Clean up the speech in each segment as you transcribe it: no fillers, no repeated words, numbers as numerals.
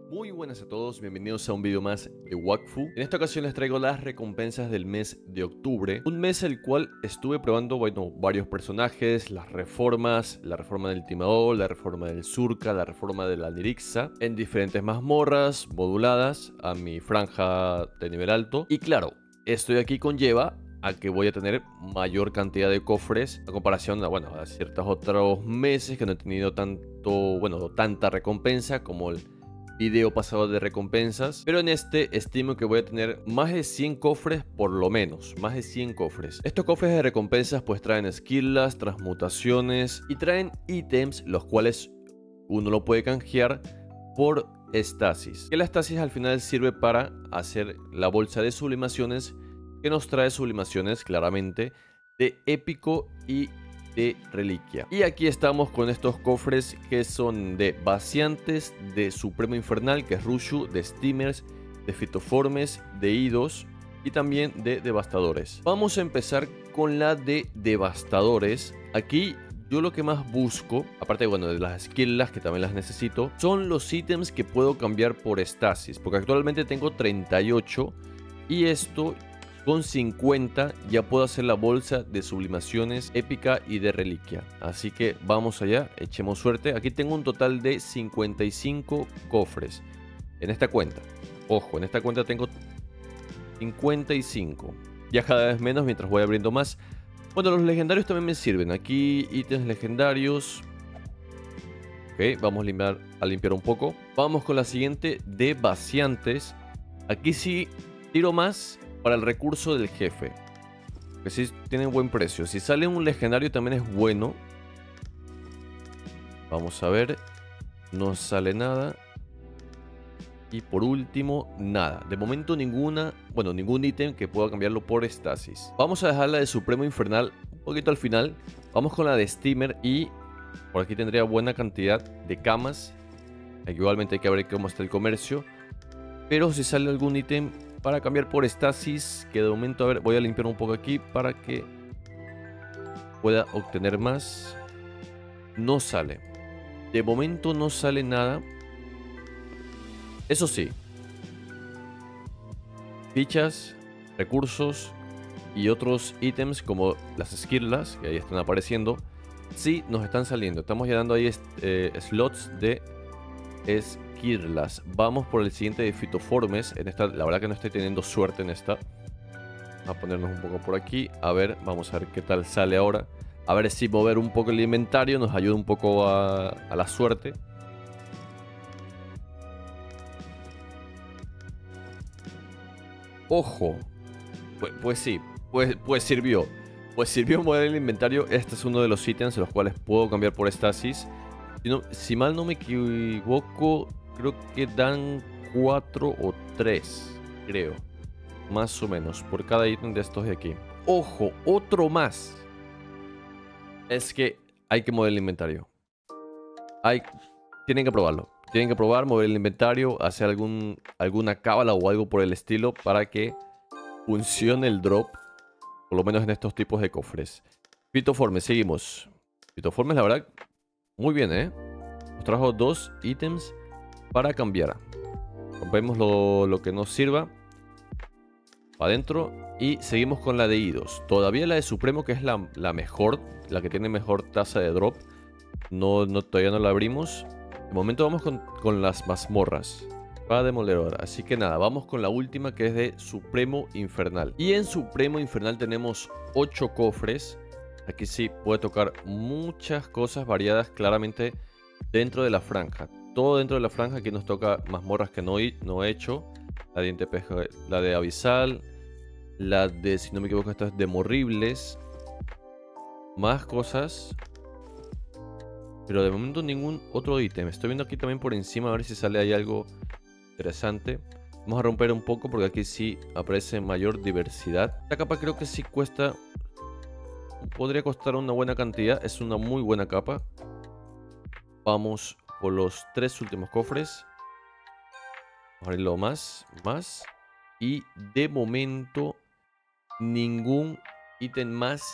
Muy buenas a todos, bienvenidos a un video más de Wakfu. En esta ocasión les traigo las recompensas del mes de octubre, un mes el cual estuve probando, varios personajes, las reformas, la reforma del Timador, la reforma del Surca, la reforma de la Nirixa, en diferentes mazmorras moduladas a mi franja de nivel alto. Y claro, estoy aquí conlleva a que voy a tener mayor cantidad de cofres a comparación a ciertos otros meses que no he tenido tanta recompensa como el video pasado de recompensas, pero en este estimo que voy a tener más de 100 cofres, por lo menos más de 100 cofres. Estos cofres de recompensas pues traen skills, transmutaciones y traen ítems los cuales uno lo puede canjear por estasis, que la estasis al final sirve para hacer la bolsa de sublimaciones, que nos trae sublimaciones claramente de épico y de reliquia. Y aquí estamos con estos cofres que son de vaciantes, de Supremo Infernal, que es Rushu, de Steamers, de Fitoformes, de Idos y también de Devastadores. Vamos a empezar con la de Devastadores. Aquí yo lo que más busco, aparte de las skills que también las necesito, son los ítems que puedo cambiar por estasis, porque actualmente tengo 38 y esto con 50 ya puedo hacer la bolsa de sublimaciones épica y de reliquia. Así que vamos allá, echemos suerte. Aquí tengo un total de 55 cofres en esta cuenta. Ojo, en esta cuenta tengo 55. Ya cada vez menos mientras voy abriendo más. Bueno, los legendarios también me sirven. Aquí ítems legendarios. Ok, vamos a limpiar un poco. Vamos con la siguiente de vaciantes. Aquí sí tiro más para el recurso del jefe, que sí tiene buen precio. Si sale un legendario también es bueno. Vamos a ver. No sale nada. Y por último, nada. De momento ningún ítem que pueda cambiarlo por estasis. Vamos a dejar la de Supremo Infernal un poquito al final. Vamos con la de Steamer y por aquí tendría buena cantidad de camas. Aquí igualmente hay que ver cómo está el comercio. Pero si sale algún ítem para cambiar por estasis, que de momento, a ver, voy a limpiar un poco aquí para que pueda obtener más. No sale. De momento no sale nada. Eso sí, fichas, recursos y otros ítems como las skills que ahí están apareciendo, sí nos están saliendo. Estamos llenando ahí slots de skills. Vamos por el siguiente de Fitoformes. En esta, la verdad que no estoy teniendo suerte en esta. Vamos a ponernos un poco por aquí. A ver, vamos a ver qué tal sale ahora. A ver si mover un poco el inventario nos ayuda un poco a la suerte. Ojo. Pues sí, pues sirvió. Pues sirvió mover el inventario. Este es uno de los ítems los cuales puedo cambiar por estasis. Si mal no me equivoco, creo que dan 4 o 3, creo. Más o menos, por cada ítem de estos de aquí. Ojo, otro más. Es que hay que mover el inventario. Tienen que probarlo. Tienen que probar, mover el inventario, hacer alguna cábala o algo por el estilo para que funcione el drop. Por lo menos en estos tipos de cofres. Fitoformes, seguimos. Fitoformes, la verdad, muy bien, ¿eh? Nos trajo 2 ítems para cambiar. Rompemos lo que nos sirva. Para adentro. Y seguimos con la de Idos. Todavía la de Supremo, que es la mejor. La que tiene mejor tasa de drop. Todavía no la abrimos. De momento vamos con las mazmorras. Para demoledor. Así que nada, vamos con la última, que es de Supremo Infernal. Y en Supremo Infernal tenemos 8 cofres. Aquí sí puede tocar muchas cosas variadas claramente dentro de la franja. Todo dentro de la franja. Aquí nos toca mazmorras que no he hecho. La de Peja, la de Abisal. La de, si no me equivoco, esta es de Morribles. Más cosas. Pero de momento ningún otro ítem. Estoy viendo aquí también por encima a ver si sale ahí algo interesante. Vamos a romper un poco porque aquí sí aparece mayor diversidad. Esta capa creo que sí cuesta... Podría costar una buena cantidad. Es una muy buena capa. Vamos por los 3 últimos cofres. Vamos a abrirlo más. Y de momento ningún ítem más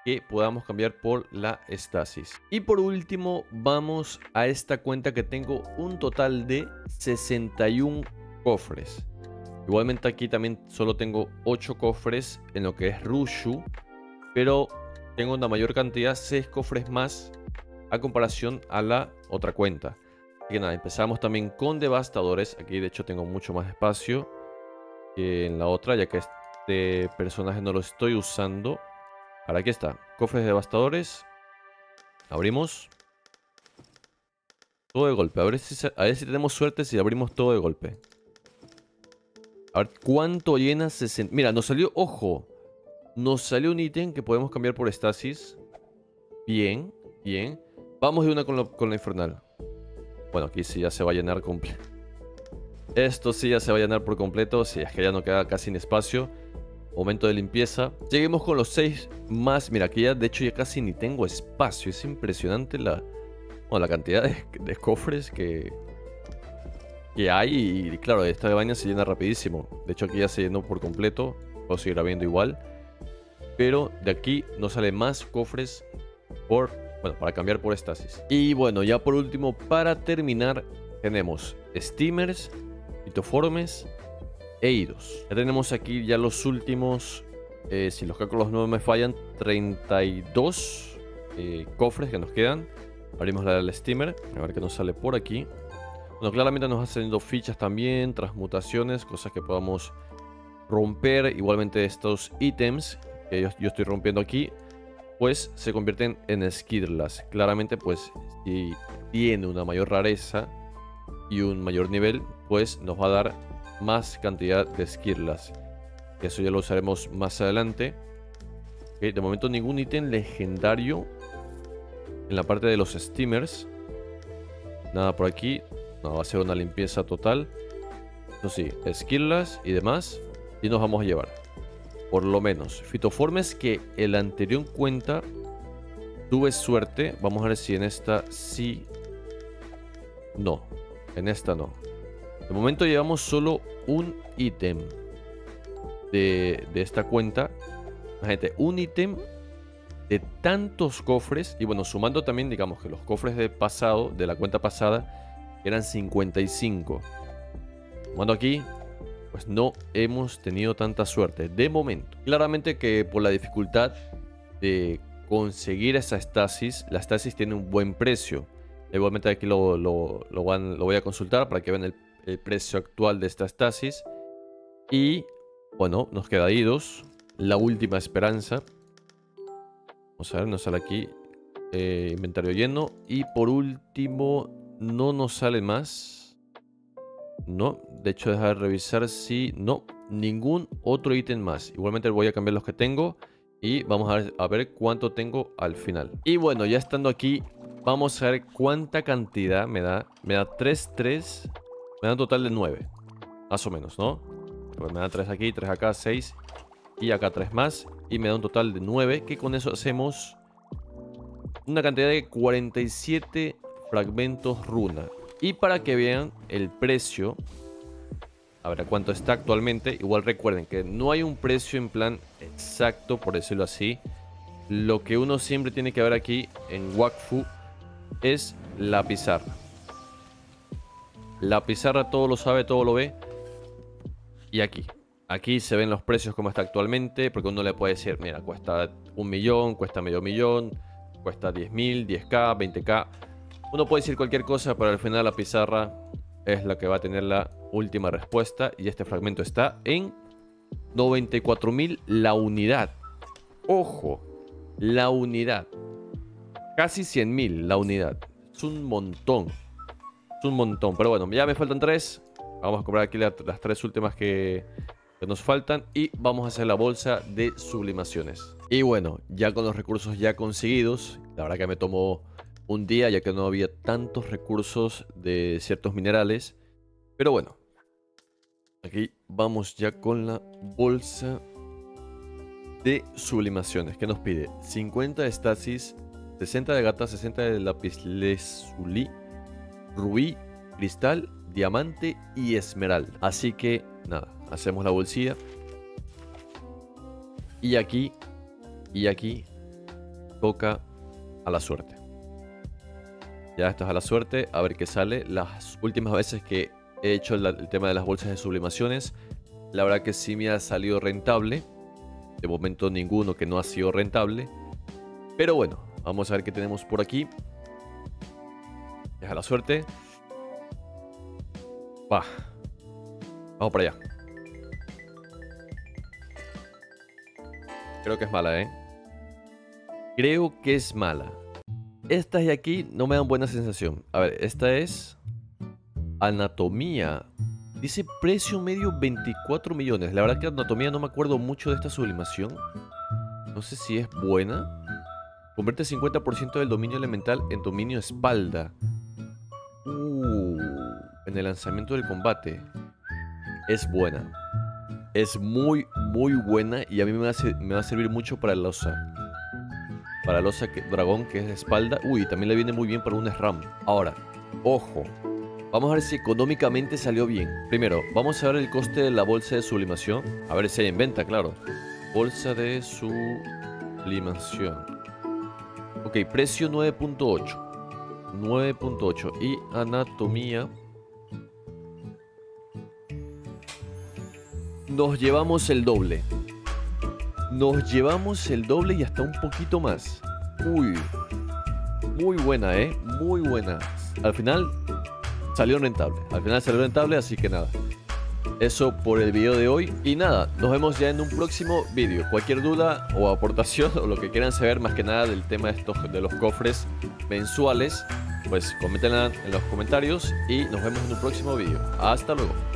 que podamos cambiar por la estasis. Y por último, vamos a esta cuenta que tengo un total de 61 cofres. Igualmente aquí también solo tengo 8 cofres en lo que es Rushu, pero tengo una mayor cantidad, 6 cofres más a comparación a la otra cuenta. Así que nada, empezamos también con devastadores. Aquí de hecho tengo mucho más espacio que en la otra, ya que este personaje no lo estoy usando. Ahora aquí está, cofres devastadores. Abrimos todo de golpe. A ver si tenemos suerte si abrimos todo de golpe. A ver cuánto llena 60. Mira, nos salió, ojo, nos salió un ítem que podemos cambiar por estasis. Bien, bien. Vamos de una con la infernal. Bueno, aquí sí ya se va a llenar completo. Esto sí ya se va a llenar por completo. Si es que ya no queda casi en espacio. Momento de limpieza. Seguimos con los 6 más. Mira, aquí ya de hecho ya casi ni tengo espacio. Es impresionante la cantidad de cofres que hay. Y claro, esta vaina se llena rapidísimo. De hecho aquí ya se llenó por completo. Puedo seguir abriendo igual. Pero de aquí nos sale más cofres para cambiar por estasis. Y bueno, ya por último, para terminar, tenemos steamers, fitoformes e idos. Ya tenemos aquí ya los últimos, si los cálculos no me fallan, 32 cofres que nos quedan. Abrimos la del steamer, a ver qué nos sale por aquí. Bueno, claramente nos va saliendo fichas también, transmutaciones, cosas que podamos romper. Igualmente estos ítems que yo estoy rompiendo aquí, pues se convierten en Skirlas. Claramente, pues si tiene una mayor rareza y un mayor nivel, pues nos va a dar más cantidad de Skirlas. Eso ya lo usaremos más adelante. Okay, de momento ningún ítem legendario en la parte de los steamers. Nada por aquí. No, va a ser una limpieza total. Eso sí, Skirlas y demás. Y nos vamos a llevar, por lo menos, fitoformes que en la anterior cuenta tuve suerte. Vamos a ver si en esta sí. No, en esta no. De momento llevamos solo un ítem de esta cuenta. Gente, un ítem de tantos cofres. Y bueno, sumando también, digamos que los cofres de la cuenta pasada, eran 55. Sumando aquí, pues no hemos tenido tanta suerte de momento. Claramente que por la dificultad de conseguir esa estasis, la estasis tiene un buen precio. Igualmente aquí lo voy a consultar para que vean el precio actual de esta estasis. Y bueno, nos queda idos, la última esperanza. Vamos a ver, nos sale aquí inventario lleno. Y por último, no nos sale más. No, de hecho dejar de revisar si... No, ningún otro ítem más. Igualmente voy a cambiar los que tengo y vamos a ver cuánto tengo al final. Y bueno, ya estando aquí, vamos a ver cuánta cantidad me da. Me da 3, 3. Me da un total de 9. Más o menos, ¿no? Pues me da 3 aquí, 3 acá, 6. Y acá 3 más. Y me da un total de 9. Que con eso hacemos una cantidad de 47 fragmentos runa. Y para que vean el precio, a ver a cuánto está actualmente. Igual recuerden que no hay un precio en plan exacto, por decirlo así. Lo que uno siempre tiene que ver aquí en Wakfu es la pizarra. La pizarra todo lo sabe, todo lo ve. Y aquí se ven los precios como está actualmente. Porque uno le puede decir, mira, cuesta 1 millón, cuesta medio millón, cuesta 10.000, 10k, 20k. Uno puede decir cualquier cosa, pero al final la pizarra es la que va a tener la última respuesta. Y este fragmento está en 94.000 la unidad. Ojo, la unidad. Casi 100.000 la unidad. Es un montón. Es un montón. Pero bueno, ya me faltan 3. Vamos a comprar aquí las 3 últimas que nos faltan. Y vamos a hacer la bolsa de sublimaciones. Y bueno, ya con los recursos ya conseguidos. La verdad que me tomó un día, ya que no había tantos recursos de ciertos minerales. Pero bueno, aquí vamos ya con la bolsa de sublimaciones. ¿Qué nos pide? 50 de estasis, 60 de gata, 60 de lapislázuli, rubí, cristal, diamante y esmeralda. Así que nada, hacemos la bolsilla. Y aquí, y aquí, toca a la suerte. Ya esto es a la suerte, a ver qué sale. Las últimas veces que he hecho el tema de las bolsas de sublimaciones, la verdad que sí me ha salido rentable. De momento ninguno que no ha sido rentable. Pero bueno, vamos a ver qué tenemos por aquí. Es a la suerte. Va. Vamos para allá. Creo que es mala, ¿eh? Creo que es mala. Estas de aquí no me dan buena sensación. A ver, esta es Anatomía. Dice precio medio 24 millones. La verdad que Anatomía no me acuerdo mucho de esta sublimación. No sé si es buena. Convierte 50% del dominio elemental en dominio espalda. En el lanzamiento del combate. Es buena. Es muy, muy buena. Y a mí me va a servir mucho para el osa. Para el osa dragón, que es de espalda. Uy, también le viene muy bien para un SRAM. Ahora, ojo. Vamos a ver si económicamente salió bien. Primero, vamos a ver el coste de la bolsa de sublimación. A ver si hay en venta, claro. Bolsa de sublimación. Ok, precio 9.8. 9.8. Y anatomía. Nos llevamos el doble. Nos llevamos el doble y hasta un poquito más. Uy. Muy buena, muy buena. Al final salió rentable. Al final salió rentable, así que nada. Eso por el video de hoy. Y nada, nos vemos ya en un próximo video. Cualquier duda o aportación o lo que quieran saber más que nada del tema de los cofres mensuales, pues coméntenla en los comentarios y nos vemos en un próximo video. Hasta luego.